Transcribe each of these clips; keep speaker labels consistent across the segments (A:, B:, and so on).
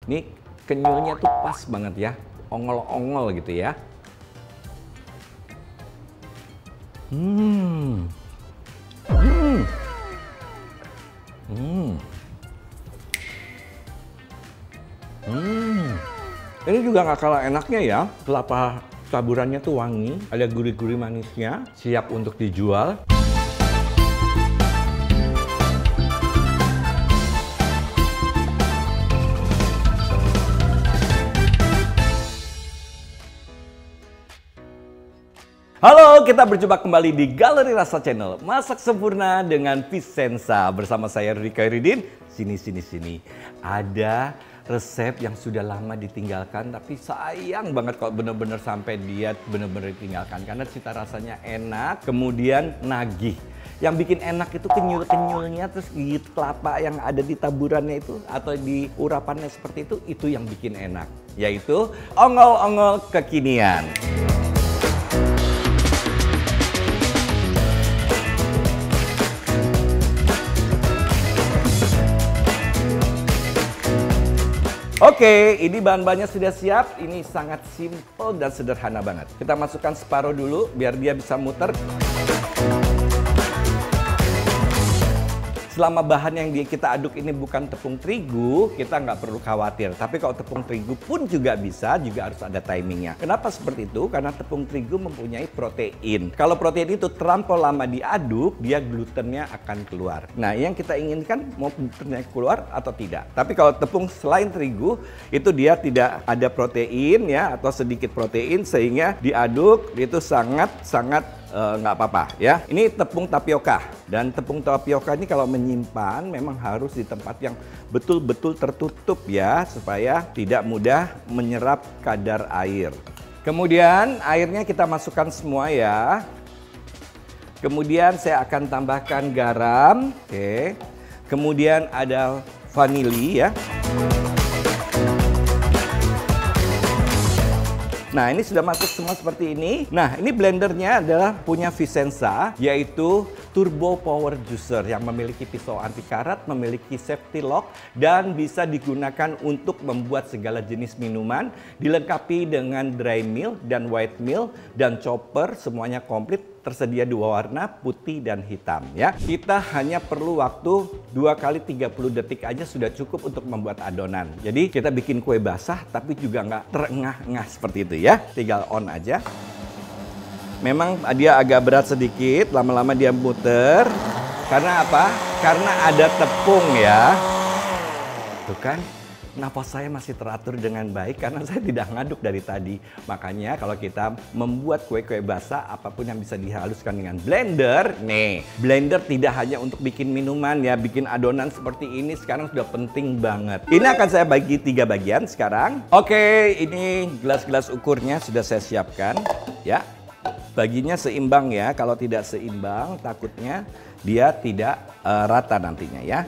A: Ini kenyalnya tuh pas banget ya, ongol-ongol gitu ya. Ini juga nggak kalah enaknya ya. Kelapa taburannya tuh wangi, ada gurih-gurih manisnya, siap untuk dijual. Halo, kita berjumpa kembali di Galeri Rasa Channel. Masak sempurna dengan Vicenza. Bersama saya Rudy Khairuddin. Sini. Ada resep yang sudah lama ditinggalkan, tapi sayang banget kalau bener-bener sampai dia bener-bener ditinggalkan. Karena cita rasanya enak, kemudian nagih. Yang bikin enak itu kenyul-kenyulnya, terus gigit kelapa yang ada di taburannya itu, atau di urapannya seperti itu yang bikin enak. Yaitu ongol-ongol kekinian. Oke, ini bahan-bahannya sudah siap. Ini sangat simple dan sederhana banget. Kita masukkan separuh dulu biar dia bisa muter. Selama bahan yang kita aduk ini bukan tepung terigu, kita nggak perlu khawatir. Tapi kalau tepung terigu pun juga bisa, juga harus ada timingnya. Kenapa seperti itu? Karena tepung terigu mempunyai protein. Kalau protein itu terlampau lama diaduk, dia glutennya akan keluar. Nah, yang kita inginkan mau glutennya keluar atau tidak. Tapi kalau tepung selain terigu, itu dia tidak ada protein ya, atau sedikit protein, sehingga diaduk itu sangat nggak apa-apa ya. Ini tepung tapioka, dan tepung tapioka ini kalau menyimpan memang harus di tempat yang betul-betul tertutup ya, supaya tidak mudah menyerap kadar air. Kemudian airnya kita masukkan semua ya. Kemudian saya akan tambahkan garam, oke. Kemudian ada vanili ya. Nah, ini sudah masuk semua seperti ini. Nah, ini blendernya adalah punya Vicenza, yaitu Turbo Power Juicer yang memiliki pisau anti karat, memiliki safety lock, dan bisa digunakan untuk membuat segala jenis minuman, dilengkapi dengan dry mill dan white mill dan chopper, semuanya komplit. Tersedia dua warna, putih dan hitam ya. Kita hanya perlu waktu 2 kali 30 detik aja sudah cukup untuk membuat adonan. Jadi kita bikin kue basah tapi juga nggak terengah-engah seperti itu ya. Tinggal on aja. Memang dia agak berat sedikit, lama-lama dia muter. Karena apa? Karena ada tepung ya. Tuh kan? Napas saya masih teratur dengan baik karena saya tidak ngaduk dari tadi. Makanya kalau kita membuat kue-kue basah, apapun yang bisa dihaluskan dengan blender. Nih, blender tidak hanya untuk bikin minuman ya, bikin adonan seperti ini sekarang sudah penting banget. Ini akan saya bagi 3 bagian sekarang. Oke, ini gelas-gelas ukurnya sudah saya siapkan ya. Baginya seimbang ya, kalau tidak seimbang takutnya dia tidak rata nantinya ya.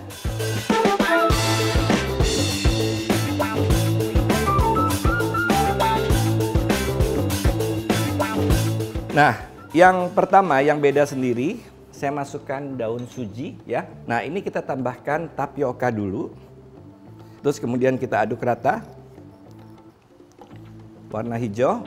A: Nah, yang pertama yang beda sendiri, saya masukkan daun suji ya. Nah, ini kita tambahkan tapioka dulu. Terus kemudian kita aduk rata. Warna hijau.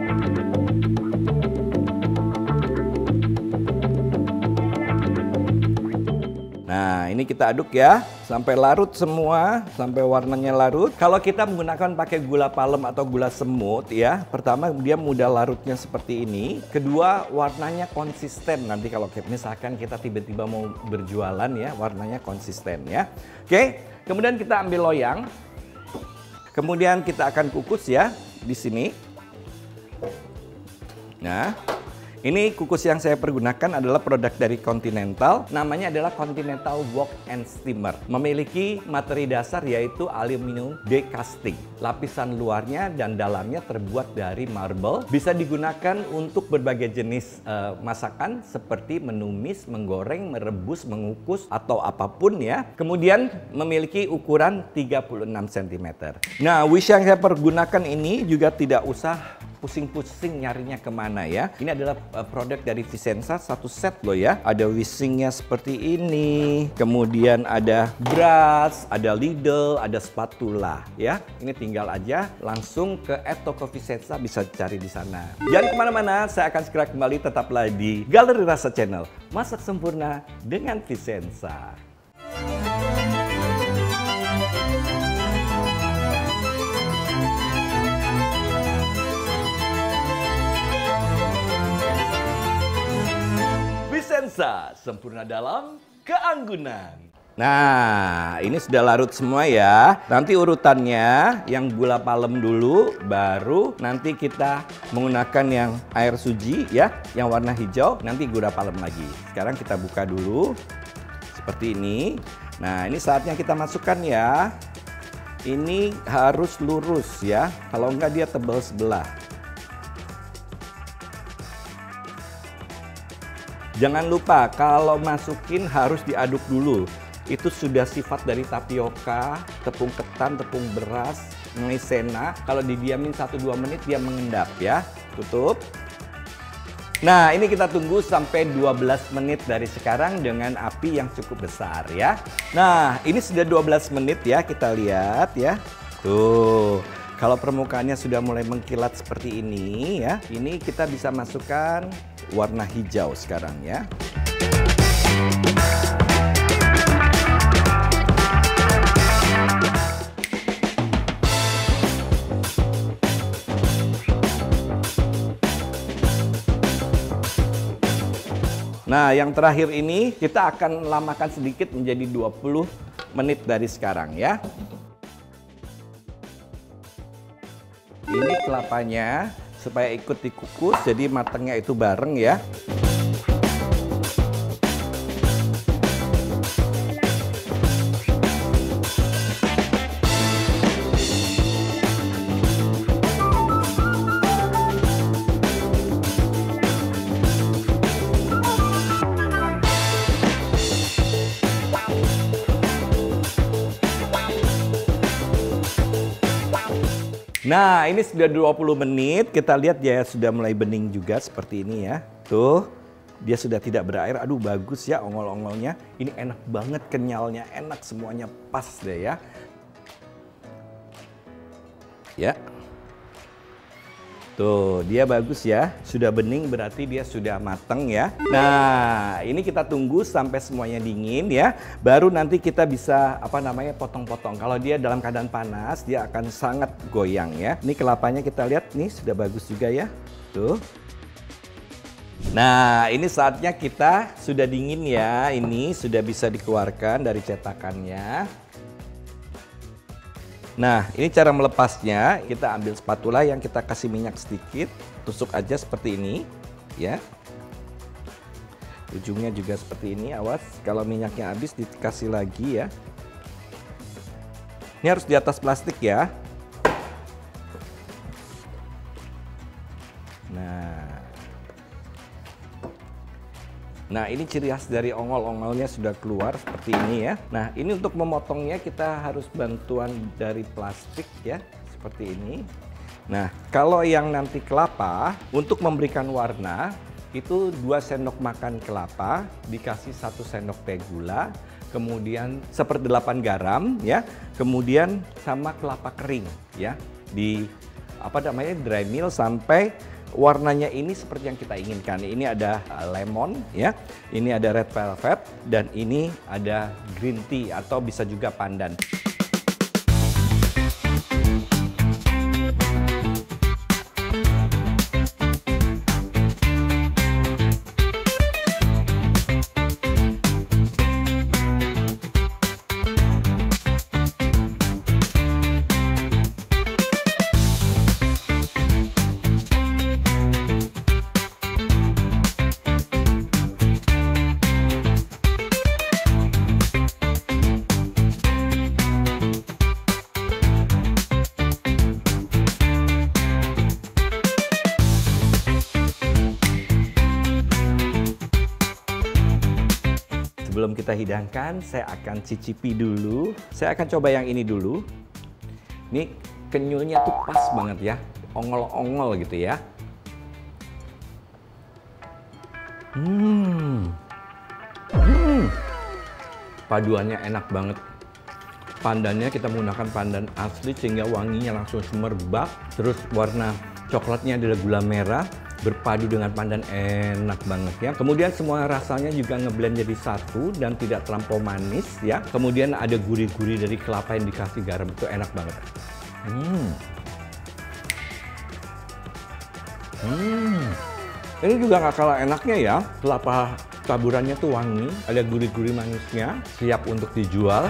A: Nah, ini kita aduk ya, sampai larut semua, sampai warnanya larut. Kalau kita menggunakan pakai gula palem atau gula semut ya, pertama dia mudah larutnya seperti ini. Kedua, warnanya konsisten. Nanti kalau misalkan kita tiba-tiba mau berjualan ya, warnanya konsisten ya. Oke, kemudian kita ambil loyang. Kemudian kita akan kukus ya, di sini. Nah, ini kukus yang saya pergunakan adalah produk dari Continental. Namanya adalah Continental Wok and Steamer. Memiliki materi dasar yaitu aluminium decasting. Lapisan luarnya dan dalamnya terbuat dari marble. Bisa digunakan untuk berbagai jenis masakan seperti menumis, menggoreng, merebus, mengukus, atau apapun ya. Kemudian memiliki ukuran 36 cm. Nah, wish yang saya pergunakan ini juga tidak usah pusing-pusing nyarinya kemana ya. Ini adalah produk dari Vicenza, satu set loh ya. Ada whiskingnya seperti ini, kemudian ada brush, ada ladle, ada spatula ya. Ini tinggal aja langsung ke toko Vicenza, bisa cari di sana. Jangan kemana-mana, saya akan segera kembali, tetaplah di Galeri Rasa Channel. Masak sempurna dengan Vicenza. Vicenza, sempurna dalam keanggunan. Nah, ini sudah larut semua ya. Nanti urutannya yang gula palem dulu, baru nanti kita menggunakan yang air suji ya, yang warna hijau, nanti gula palem lagi. Sekarang kita buka dulu, seperti ini. Nah, ini saatnya kita masukkan ya. Ini harus lurus ya, kalau enggak dia tebal sebelah. Jangan lupa kalau masukin harus diaduk dulu. Itu sudah sifat dari tapioka, tepung ketan, tepung beras, maizena. Kalau didiamin 1-2 menit dia mengendap ya. Tutup. Nah, ini kita tunggu sampai 12 menit dari sekarang dengan api yang cukup besar ya. Nah, ini sudah 12 menit ya, kita lihat ya. Tuh. Kalau permukaannya sudah mulai mengkilat seperti ini ya, ini kita bisa masukkan warna hijau sekarang ya. Nah, yang terakhir ini kita akan lamakan sedikit menjadi 20 menit dari sekarang ya. Ini kelapanya supaya ikut dikukus, jadi matangnya itu bareng ya. Nah, ini sudah 20 menit, kita lihat dia sudah mulai bening juga seperti ini ya. Tuh, dia sudah tidak berair. Aduh, bagus ya ongol-ongolnya. Ini enak banget, kenyalnya enak, semuanya pas deh ya. Ya. Tuh, dia bagus ya. Sudah bening berarti dia sudah matang ya. Nah, ini kita tunggu sampai semuanya dingin ya. Baru nanti kita bisa potong-potong. Kalau dia dalam keadaan panas, dia akan sangat goyang ya. Ini kelapanya kita lihat nih sudah bagus juga ya. Tuh. Nah, ini saatnya kita sudah dingin ya. Ini sudah bisa dikeluarkan dari cetakannya. Nah, ini cara melepasnya. Kita ambil spatula yang kita kasih minyak sedikit, tusuk aja seperti ini, ya. Ujungnya juga seperti ini, awas kalau minyaknya habis dikasih lagi ya. Ini harus di atas plastik ya. Nah, ini ciri khas dari ongol-ongolnya sudah keluar seperti ini ya. Nah, ini untuk memotongnya kita harus bantuan dari plastik ya, seperti ini. Nah, kalau yang nanti kelapa, untuk memberikan warna, itu 2 sendok makan kelapa, dikasih 1 sendok teh gula, kemudian 1/8 garam ya, kemudian sama kelapa kering ya, di dry mill sampai warnanya ini seperti yang kita inginkan. Ini ada lemon ya, ini ada red velvet, dan ini ada green tea atau bisa juga pandan. Sebelum kita hidangkan, saya akan cicipi dulu. Saya akan coba yang ini dulu. Ini kenyalnya tuh pas banget ya. ongol-ongol gitu ya. Paduannya enak banget. Pandannya kita menggunakan pandan asli sehingga wanginya langsung semerbak. Terus warna coklatnya adalah gula merah berpadu dengan pandan, enak banget ya. Kemudian semua rasanya juga ngeblend jadi satu dan tidak terlampau manis ya. Kemudian ada gurih-gurih dari kelapa yang dikasih garam, itu enak banget. Ini juga nggak kalah enaknya ya. Kelapa taburannya tuh wangi, ada gurih-gurih manisnya, siap untuk dijual.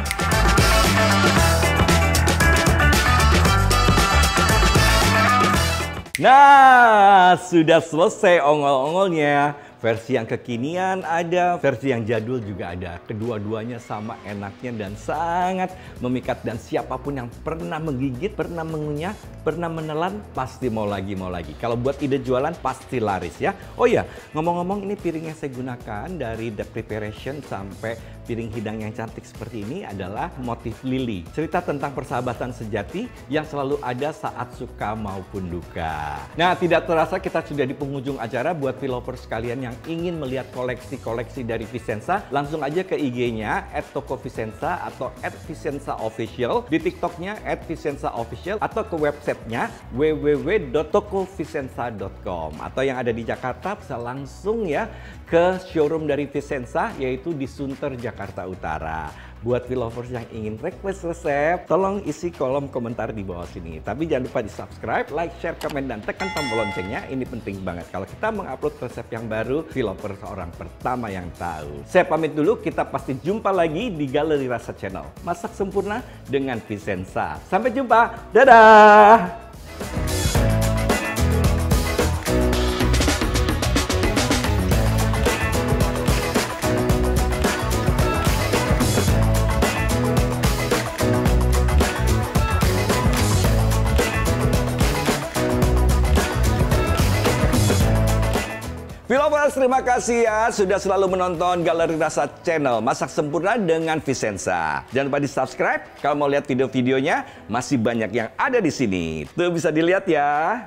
A: Nah, sudah selesai ongol-ongolnya. Versi yang kekinian ada, versi yang jadul juga ada. Kedua-duanya sama enaknya dan sangat memikat. Dan siapapun yang pernah menggigit, pernah mengunyah, pernah menelan, pasti mau lagi, mau lagi. Kalau buat ide jualan, pasti laris ya. Oh iya, ngomong-ngomong ini piring yang saya gunakan dari The Preparation sampai piring hidang yang cantik seperti ini adalah motif lili. Cerita tentang persahabatan sejati yang selalu ada saat suka maupun duka. Nah, tidak terasa kita sudah di penghujung acara. Buat Vlovers sekalian yang ingin melihat koleksi-koleksi dari Vicenza, langsung aja ke IG-nya @tokovicenza atau @vicenzaofficial, di TikTok-nya @vicenzaofficial, atau ke websitenya www.tokovicenza.com, atau yang ada di Jakarta bisa langsung ya ke showroom dari Vicenza, yaitu di Sunter, Jakarta Utara. Buat Vlovers yang ingin request resep, tolong isi kolom komentar di bawah sini. Tapi jangan lupa di subscribe, like, share, komen, dan tekan tombol loncengnya. Ini penting banget. Kalau kita mengupload resep yang baru, Vlovers orang pertama yang tahu. Saya pamit dulu, kita pasti jumpa lagi di Galeri Rasa Channel. Masak sempurna dengan Vicenza. Sampai jumpa, dadah! Vlovers, terima kasih ya sudah selalu menonton Galeri Rasa Channel. Masak sempurna dengan Vicenza. Jangan lupa di subscribe. Kalau mau lihat video-videonya, masih banyak yang ada di sini. Tuh bisa dilihat ya.